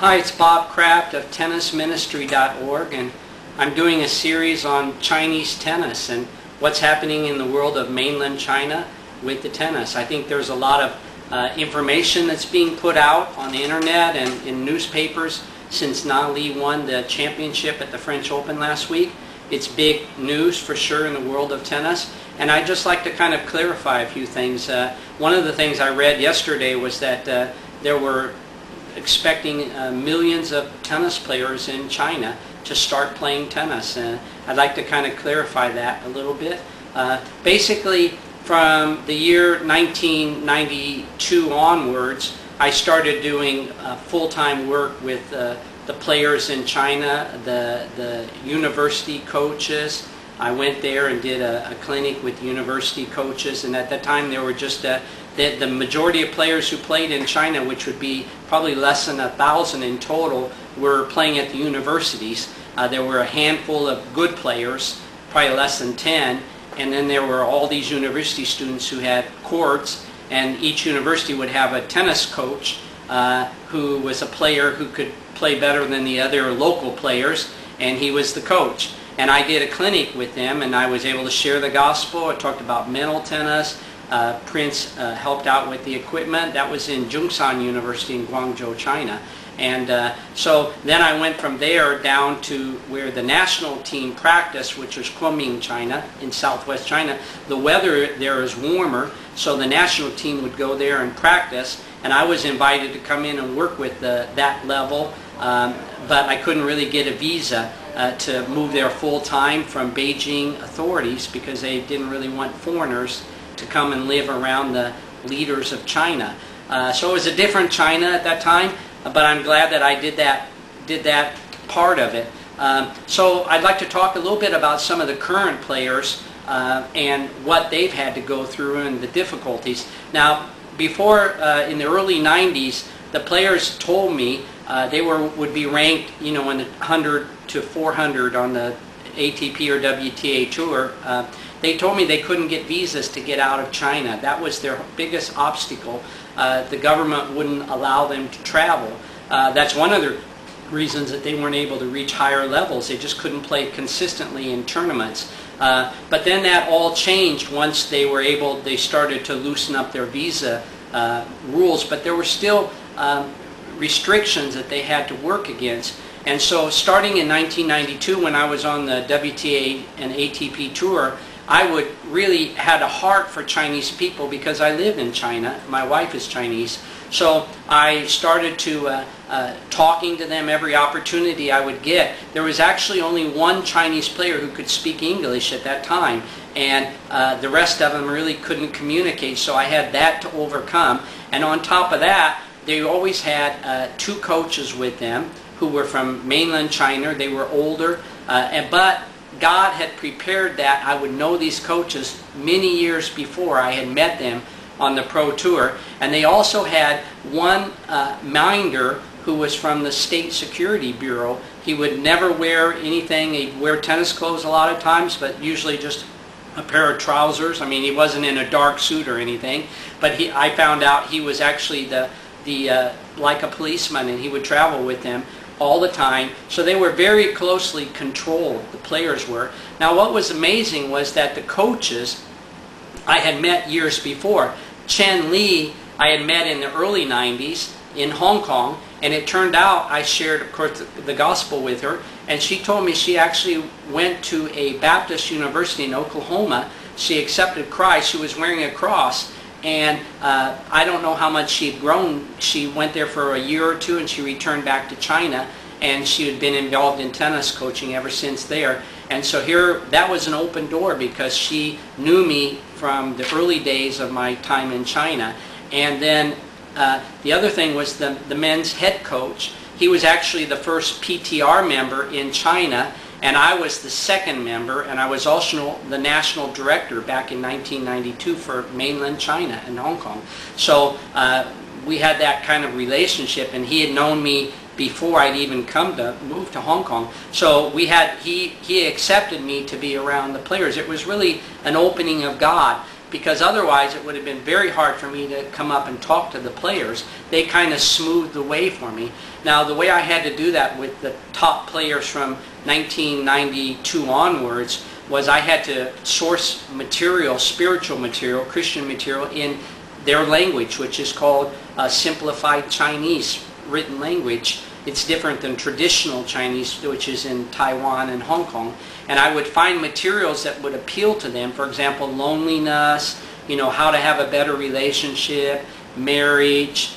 Hi, it's Bob Kraft of tennisministry.org, and I'm doing a series on Chinese tennis and what's happening in the world of mainland China with the tennis. I think there's a lot of information that's being put out on the internet and in newspapers since Na Li won the championship at the French Open last week. It's big news for sure in the world of tennis, and I'd just like to kind of clarify a few things. One of the things I read yesterday was that there were expecting millions of tennis players in China to start playing tennis. I'd like to kind of clarify that a little bit. Basically, from the year 1992 onwards, I started doing full-time work with the players in China, the university coaches. I went there and did a clinic with university coaches, and at that time there were just the majority of players who played in China, which would be probably less than 1,000 in total, were playing at the universities. There were a handful of good players, probably less than 10, and then there were all these university students who had courts, and each university would have a tennis coach who was a player who could play better than the other local players, and he was the coach. And I did a clinic with them, and I was able to share the gospel. I talked about mental tennis. Prince helped out with the equipment. That was in Zhongshan University in Guangzhou, China. And so then I went from there down to where the national team practiced, which was Kunming, China, in southwest China. The weather there is warmer, so the national team would go there and practice, and I was invited to come in and work with that level, but I couldn't really get a visa to move there full-time from Beijing authorities because they didn't really want foreigners to come and live around the leaders of China. So it was a different China at that time, but I'm glad that I did that part of it. So I'd like to talk a little bit about some of the current players and what they've had to go through and the difficulties. Now, before in the early 90s, the players told me they would be ranked, in the 100 to 400 on the ATP or WTA tour. They told me they couldn't get visas to get out of China. That was their biggest obstacle. The government wouldn't allow them to travel. That's one of the reasons that they weren't able to reach higher levels. They just couldn't play consistently in tournaments. But then that all changed once they started to loosen up their visa rules, but there were still restrictions that they had to work against. And so starting in 1992, when I was on the WTA and ATP tour, I would really had a heart for Chinese people because I live in China. My wife is Chinese. So I started to talking to them every opportunity I would get. There was actually only one Chinese player who could speak English at that time, and the rest of them really couldn't communicate, so I had that to overcome. And on top of that, they always had two coaches with them who were from mainland China. They were older, but God had prepared that I would know these coaches many years before I had met them on the pro tour. And they also had one minder who was from the State Security Bureau. He would never wear anything. He'd wear tennis clothes a lot of times, but usually just a pair of trousers. I mean, he wasn't in a dark suit or anything. But I found out he was actually like a policeman, and he would travel with them all the time. So they were very closely controlled, the players were. Now what was amazing was that the coaches I had met years before. Chen Li I had met in the early 90s in Hong Kong, and it turned out I shared, of course, the gospel with her, and she told me she actually went to a Baptist university in Oklahoma. She accepted Christ. She was wearing a cross, and I don't know how much she'd grown. She went there for a year or two, and she returned back to China, and she had been involved in tennis coaching ever since there. And so here, that was an open door because she knew me from the early days of my time in China. And then the other thing was the men's head coach. He was actually the first PTR member in China, and I was the second member, and I was also the national director back in 1992 for mainland China and Hong Kong. So we had that kind of relationship, and he had known me before I'd even move to Hong Kong. So he accepted me to be around the players. It was really an opening of God. because otherwise it would have been very hard for me to come up and talk to the players. They kind of smoothed the way for me. Now, the way I had to do that with the top players from 1992 onwards was I had to source material, spiritual material, Christian material in their language, which is called simplified Chinese written language. It's different than traditional Chinese, which is in Taiwan and Hong Kong. And I would find materials that would appeal to them. For example, loneliness, how to have a better relationship, marriage,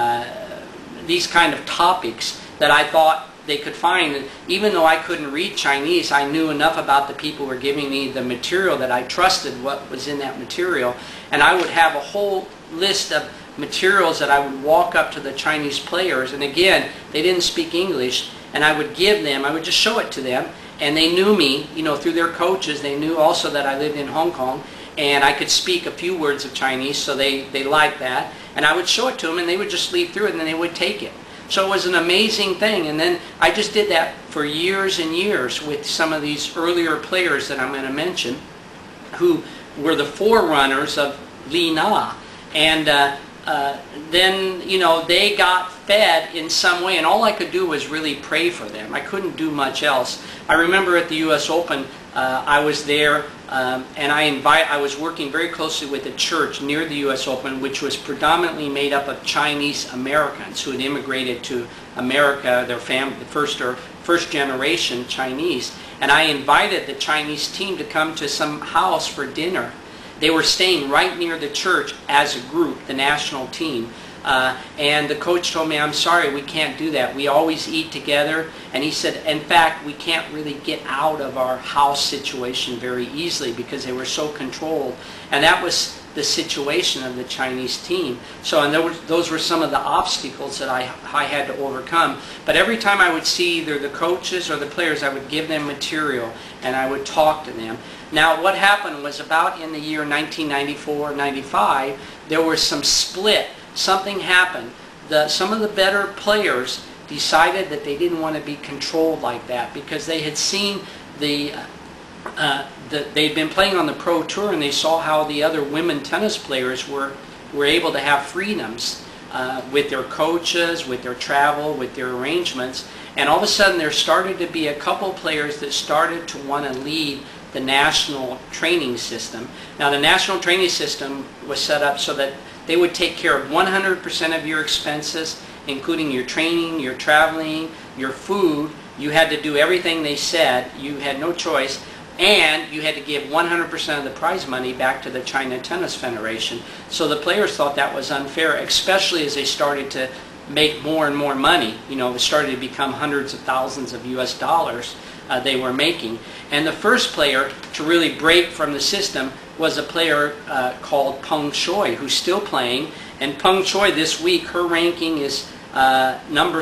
these kind of topics that I thought they could find. And even though I couldn't read Chinese, I knew enough about the people who were giving me the material that I trusted what was in that material. And I would have a whole list of materials that I would walk up to the Chinese players, and again, they didn't speak English, and I would give them, I would just show it to them, and they knew me, through their coaches. They knew also that I lived in Hong Kong, and I could speak a few words of Chinese, so they liked that, and I would show it to them, and they would just leaf through it, and then they would take it. So it was an amazing thing, and then I just did that for years and years with some of these earlier players that I'm going to mention, who were the forerunners of Li Na, and then, they got fed in some way, and all I could do was really pray for them. I couldn't do much else. I remember at the U.S. Open, I was there, and I was working very closely with a church near the U.S. Open, which was predominantly made up of Chinese Americans who had immigrated to America, their family, the first generation Chinese. And I invited the Chinese team to come to some house for dinner. They were staying right near the church as a group, the national team. And the coach told me, "I'm sorry, we can't do that. We always eat together." And he said, "In fact, we can't really get out of our house situation very easily because they were so controlled." And that was the situation of the Chinese team. So, and those were some of the obstacles that I had to overcome. But every time I would see either the coaches or the players, I would give them material and I would talk to them. Now, what happened was about in the year 1994-95, there was some split. Something happened. Some of the better players decided that they didn't want to be controlled like that because they had seen they'd been playing on the pro tour, and they saw how the other women tennis players were able to have freedoms with their coaches, with their travel, with their arrangements. And all of a sudden there started to be a couple players that started to want to lead the national training system. Now, the national training system was set up so that they would take care of 100% of your expenses, including your training, your traveling, your food. You had to do everything they said. You had no choice. And you had to give 100% of the prize money back to the China Tennis Federation. So the players thought that was unfair, especially as they started to make more and more money. It started to become hundreds of thousands of US dollars they were making. And the first player to really break from the system was a player called Peng Shuai, who's still playing. And Peng Shuai this week, her ranking is number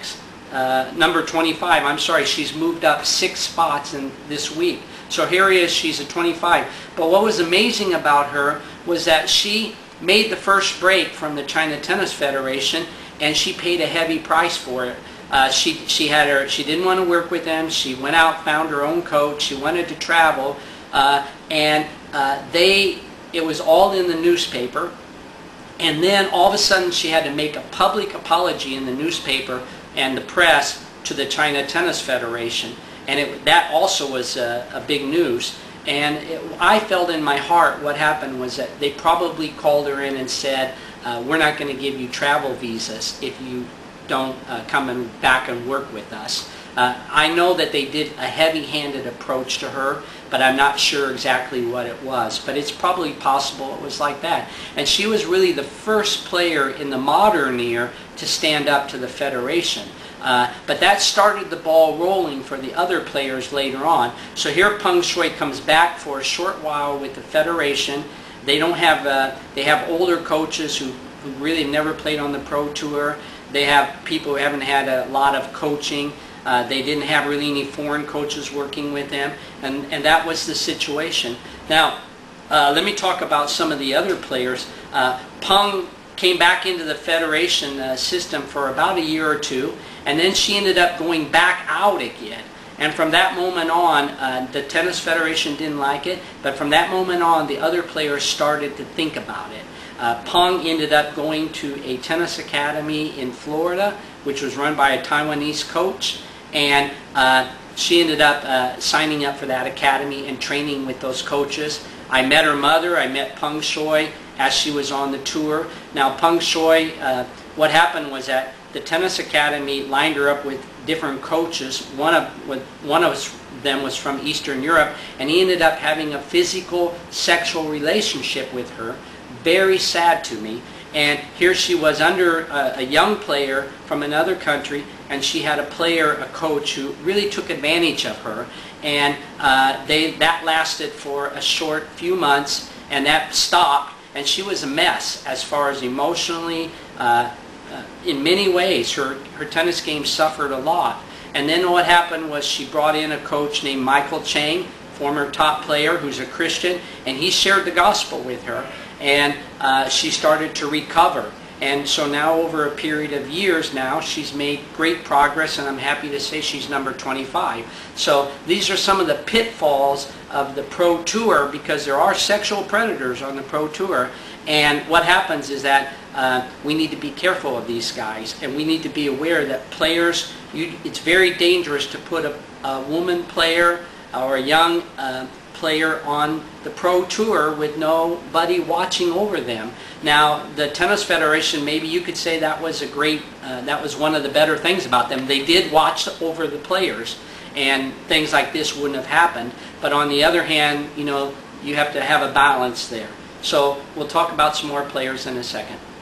25. I'm sorry, she's moved up 6 spots in this week. So here he is, she's a 25. But what was amazing about her was that she made the first break from the China Tennis Federation, and she paid a heavy price for it. She didn't want to work with them. She went out, found her own coach. She wanted to travel, and it was all in the newspaper. And then all of a sudden she had to make a public apology in the newspaper and the press to the China Tennis Federation. And that also was a big news. And I felt in my heart what happened was that they probably called her in and said, "We're not going to give you travel visas if you don't come back and work with us." I know that they did a heavy-handed approach to her, but I'm not sure exactly what it was. But it's probably possible it was like that. And she was really the first player in the modern era to stand up to the Federation. But that started the ball rolling for the other players later on. So here Peng Shuai comes back for a short while with the Federation. They don't have, they have older coaches who really never played on the pro tour. They have people who haven't had a lot of coaching. They didn't have really any foreign coaches working with them, and that was the situation. Now, let me talk about some of the other players. Peng came back into the Federation system for about a year or two, and then she ended up going back out again. And from that moment on, the Tennis Federation didn't like it, but from that moment on, the other players started to think about it. Peng ended up going to a tennis academy in Florida, which was run by a Taiwanese coach, and she ended up signing up for that academy and training with those coaches. I met her mother. I met Peng Shuai as she was on the tour. Now, Peng Shuai, what happened was that the tennis academy lined her up with different coaches. One of them was from Eastern Europe, and he ended up having a physical, sexual relationship with her. Very sad to me. And here she was under a young player from another country, and she had a coach who really took advantage of her. And that lasted for a short few months, and that stopped, and she was a mess as far as emotionally. In many ways, her tennis game suffered a lot. And then what happened was she brought in a coach named Michael Chang, former top player who's a Christian, and he shared the gospel with her, and she started to recover. And so now, over a period of years now, she's made great progress, and I'm happy to say she's number 25. So these are some of the pitfalls of the Pro Tour, because there are sexual predators on the Pro Tour. And what happens is that we need to be careful of these guys, and we need to be aware that players, it's very dangerous to put a woman player or a young player on the Pro Tour with nobody watching over them. Now, the Tennis Federation, maybe you could say that was that was one of the better things about them. They did watch over the players, and things like this wouldn't have happened. But on the other hand, you have to have a balance there. So we'll talk about some more players in a second.